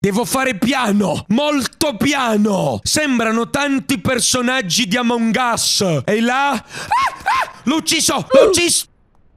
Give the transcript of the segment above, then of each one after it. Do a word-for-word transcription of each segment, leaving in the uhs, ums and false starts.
Devo fare piano, molto piano. Sembrano tanti personaggi di Among Us. E là... Ah, ah, l'ho ucciso, l'ho ucciso.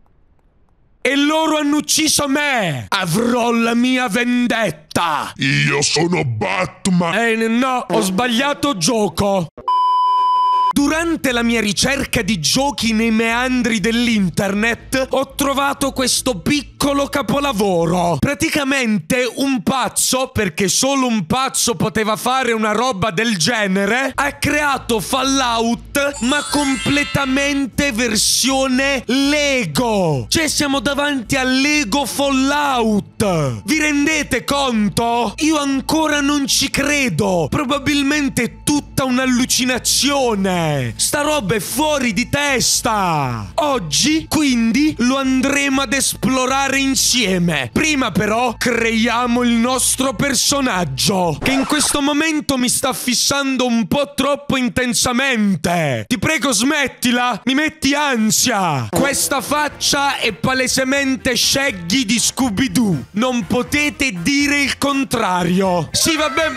E loro hanno ucciso me. Avrò la mia vendetta. Io sono Batman. Eh no, ho sbagliato gioco. Durante la mia ricerca di giochi nei meandri dell'internet ho trovato questo piccolo capolavoro. Praticamente un pazzo, perché solo un pazzo poteva fare una roba del genere, ha creato Fallout ma completamente versione Lego. Cioè siamo davanti a Lego Fallout. Vi rendete conto? Io ancora non ci credo. Probabilmente è tutta un'allucinazione. Sta roba è fuori di testa. Oggi, quindi, lo andremo ad esplorare insieme. Prima però, creiamo il nostro personaggio, che in questo momento mi sta fissando un po' troppo intensamente. Ti prego, smettila, mi metti ansia. Questa faccia è palesemente Shaggy di Scooby-Doo. Non potete dire il contrario. Sì, vabbè...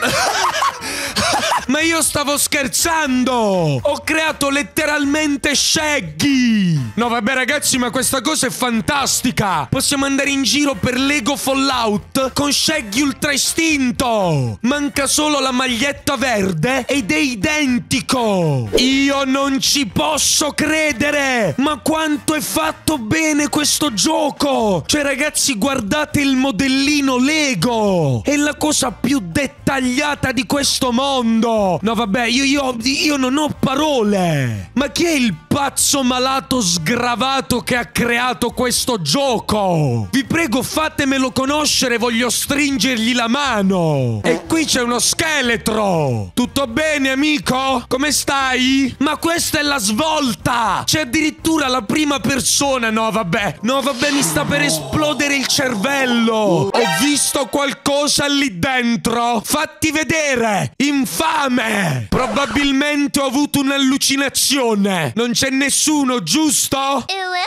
Ma io stavo scherzando! Ho creato letteralmente Shaggy! No vabbè ragazzi, ma questa cosa è fantastica! Possiamo andare in giro per Lego Fallout con Shaggy ultra istinto! Manca solo la maglietta verde ed è identico! Io non ci posso credere! Ma quanto è fatto bene questo gioco! Cioè ragazzi, guardate il modellino Lego! È la cosa più dettagliata di questo mondo! No vabbè, io, io, io non ho parole. Ma chi è il pazzo malato sgravato che ha creato questo gioco? Vi prego, fatemelo conoscere, voglio stringergli la mano. E qui c'è uno scheletro. Tutto bene, amico? Come stai? Ma questa è la svolta. C'è addirittura la prima persona. No vabbè, no vabbè, mi sta per esplodere il cervello. Ho visto qualcosa lì dentro. Fatti vedere. Infame. Probabilmente ho avuto un'allucinazione. Non c'è nessuno, giusto?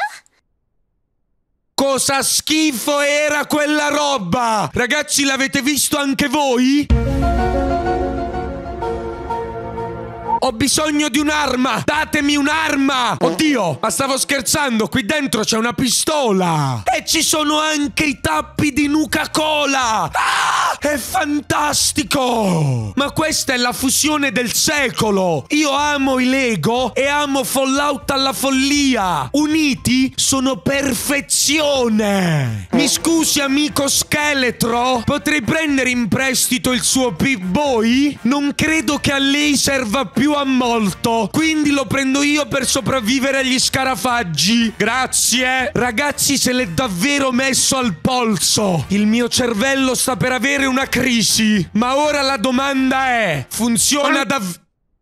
Cosa schifo era quella roba? Ragazzi, l'avete visto anche voi? Ho bisogno di un'arma! Datemi un'arma! Oddio, ma stavo scherzando, qui dentro c'è una pistola! E ci sono anche i tappi di Nuka-Cola! Ah, è fantastico! Ma questa è la fusione del secolo! Io amo i Lego e amo Fallout alla follia! Uniti sono perfezione! Mi scusi, amico scheletro? Potrei prendere in prestito il suo Pip-Boy? Non credo che a lei serva più a molto, quindi lo prendo io per sopravvivere agli scarafaggi. Grazie. Ragazzi, se l'è davvero messo al polso. Il mio cervello sta per avere una crisi. Ma ora la domanda è: funziona davvero?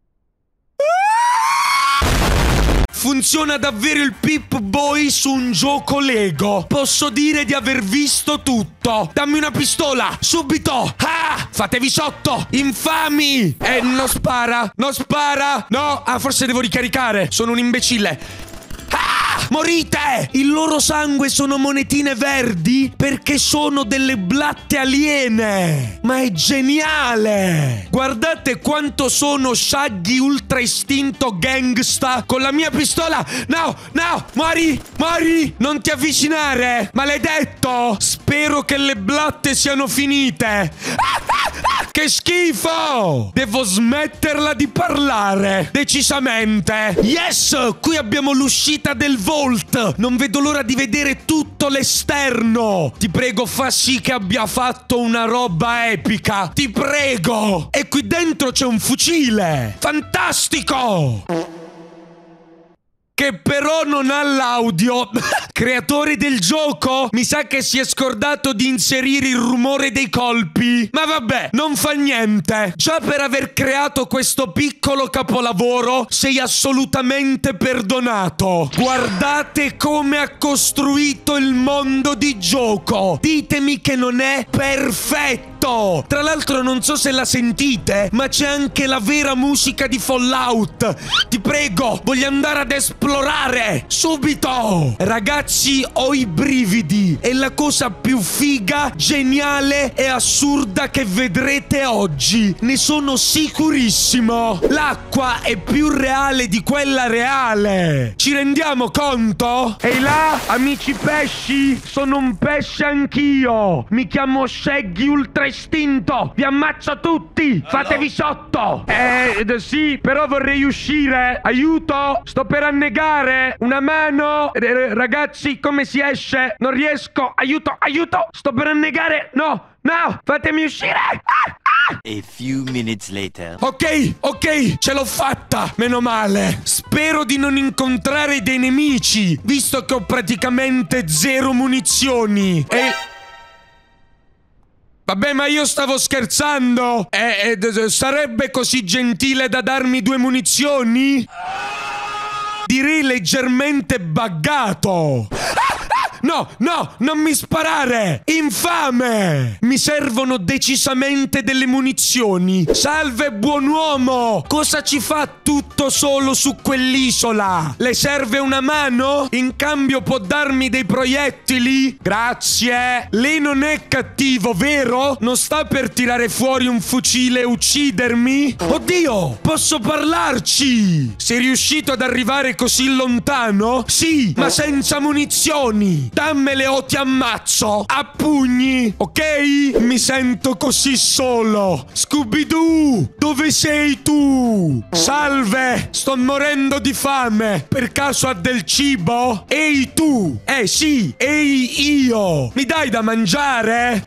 Funziona davvero il Pip-Boy su un gioco Lego? Posso dire di aver visto tutto. Dammi una pistola, subito. Ah, fatevi sotto, infami. Eh, non spara, non spara. No, ah, forse devo ricaricare. Sono un imbecille. Ah, morite! Il loro sangue sono monetine verdi perché sono delle blatte aliene. Ma è geniale! Guardate quanto sono Shaggy ultra istinto gangsta con la mia pistola. No, no, muori, muori! Non ti avvicinare, maledetto! Spero che le blatte siano finite. Ah, ah, ah, che schifo! Devo smetterla di parlare, decisamente. Yes, qui abbiamo l'uscita del Vault. Non vedo l'ora di vedere tutto l'esterno. Ti prego, fa sì che abbia fatto una roba epica. Ti prego. E qui dentro c'è un fucile. Fantastico. Che però non ha l'audio. Creatore del gioco, mi sa che si è scordato di inserire il rumore dei colpi. Ma vabbè, non fa niente. Già per aver creato questo piccolo capolavoro sei assolutamente perdonato. Guardate come ha costruito il mondo di gioco. Ditemi che non è perfetto. Subito! Tra l'altro non so se la sentite, ma c'è anche la vera musica di Fallout. Ti prego, voglio andare ad esplorare! Subito! Ragazzi, ho i brividi. È la cosa più figa, geniale e assurda che vedrete oggi. Ne sono sicurissimo. L'acqua è più reale di quella reale. Ci rendiamo conto? Ehi là, amici pesci, sono un pesce anch'io. Mi chiamo Shaggy Ultra Istinto. Vi ammazzo tutti. Fatevi sotto. Eh, sì, però vorrei uscire. Aiuto, sto per annegare. Una mano. Eh, ragazzi, come si esce? Non riesco. Aiuto, aiuto. Sto per annegare. No, no, fatemi uscire. Ah, ah. A few minutes later. Ok, ok, ce l'ho fatta. Meno male. Spero di non incontrare dei nemici, visto che ho praticamente zero munizioni. E... Vabbè, ma io stavo scherzando. Eh, eh, sarebbe così gentile da darmi due munizioni? Direi leggermente buggato. No, no, non mi sparare! Infame! Mi servono decisamente delle munizioni. Salve, buon uomo! Cosa ci fa tutto solo su quell'isola? Le serve una mano? In cambio può darmi dei proiettili? Grazie! Lei non è cattivo, vero? Non sta per tirare fuori un fucile e uccidermi? Oddio! Posso parlarci! Sei riuscito ad arrivare così lontano? Sì, ma senza munizioni! Dammele o ti ammazzo a pugni, ok? Mi sento così solo. Scooby-Doo, dove sei tu? Salve, sto morendo di fame. Per caso ha del cibo? Ehi tu, eh sì, ehi io. Mi dai da mangiare?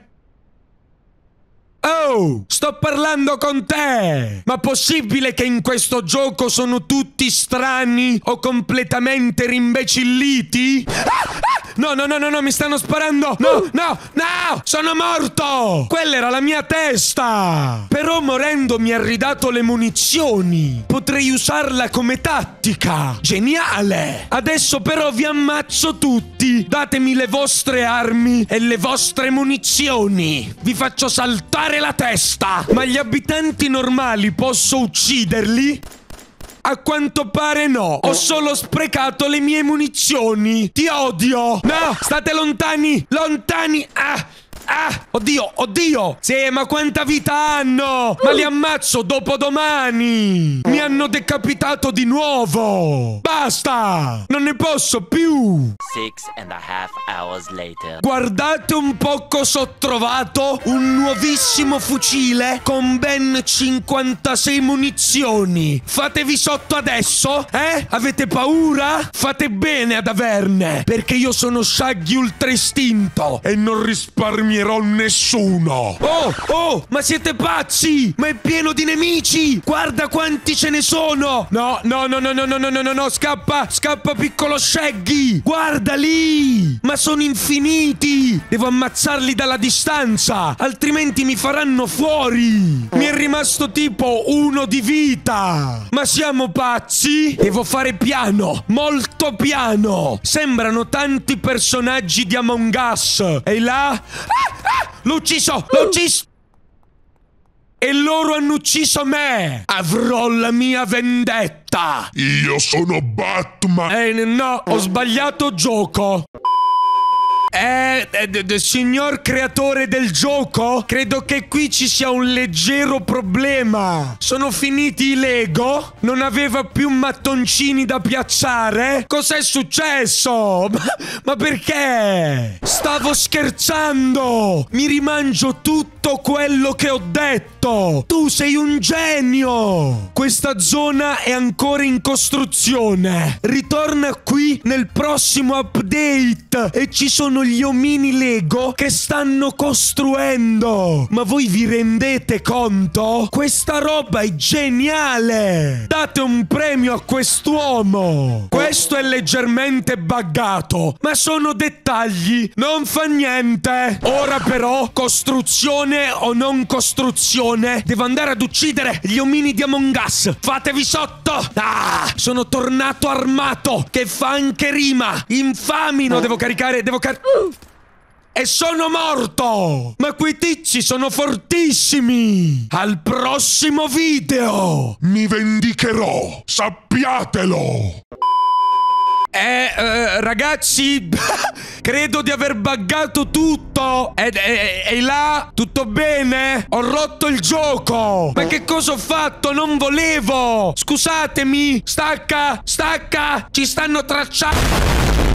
Oh, sto parlando con te! Ma possibile che in questo gioco sono tutti strani o completamente rimbecilliti? Ah, ah! No, no, no, no, no, mi stanno sparando! No, no, no! Sono morto! Quella era la mia testa! Però morendo mi ha ridato le munizioni! Potrei usarla come tattica! Geniale! Adesso però vi ammazzo tutti! Datemi le vostre armi e le vostre munizioni! Vi faccio saltare la testa! Ma gli abitanti normali posso ucciderli? A quanto pare no. Ho solo sprecato le mie munizioni. Ti odio. No, state lontani. Lontani. Ah. Ah, oddio, oddio. Sì, ma quanta vita hanno? Ma li ammazzo dopodomani. Mi hanno decapitato di nuovo. Basta. Non ne posso più. Six and a half hours later. Guardate un po' cosa ho trovato. Un nuovissimo fucile con ben cinquantasei munizioni. Fatevi sotto adesso, eh? Avete paura? Fate bene ad averne, perché io sono Shaggy Ultra Istinto e non risparmio nessuno. Oh, oh, ma siete pazzi? Ma è pieno di nemici. Guarda quanti ce ne sono. No, no, no, no, no, no, no, no, no, no. Scappa, scappa piccolo Shaggy. Guarda lì. Ma sono infiniti. Devo ammazzarli dalla distanza, altrimenti mi faranno fuori. Mi è rimasto tipo uno di vita. Ma siamo pazzi? Devo fare piano, molto piano. Sembrano tanti personaggi di Among Us. E là? Ah! Ah! L'ho ucciso! L'ho ucciso! E loro hanno ucciso me! Avrò la mia vendetta! Io sono Batman! Eh, no, ho sbagliato gioco! Eh, eh, signor creatore del gioco, credo che qui ci sia un leggero problema. Sono finiti i Lego? Non aveva più mattoncini da piazzare? Cos'è successo? Ma, ma perché? Stavo scherzando! Mi rimangio tutto quello che ho detto! Tu sei un genio! Questa zona è ancora in costruzione. Ritorna qui nel prossimo update e ci sono gli omini Lego che stanno costruendo. Ma voi vi rendete conto? Questa roba è geniale! Date un premio a quest'uomo! Questo è leggermente buggato, ma sono dettagli, non fa niente. Ora però, costruzione o non costruzione, devo andare ad uccidere gli omini di Among Us. Fatevi sotto! Ah, sono tornato armato, che fa anche rima. Infamino, devo caricare, devo caricare. e sono morto. Ma quei tizi sono fortissimi. Al prossimo video Mi vendicherò, sappiatelo. Eh, eh, ragazzi, credo di aver buggato tutto. E, e, e là, tutto bene? Ho rotto il gioco. Ma che cosa ho fatto? Non volevo. Scusatemi. Stacca, stacca. Ci stanno tracciando.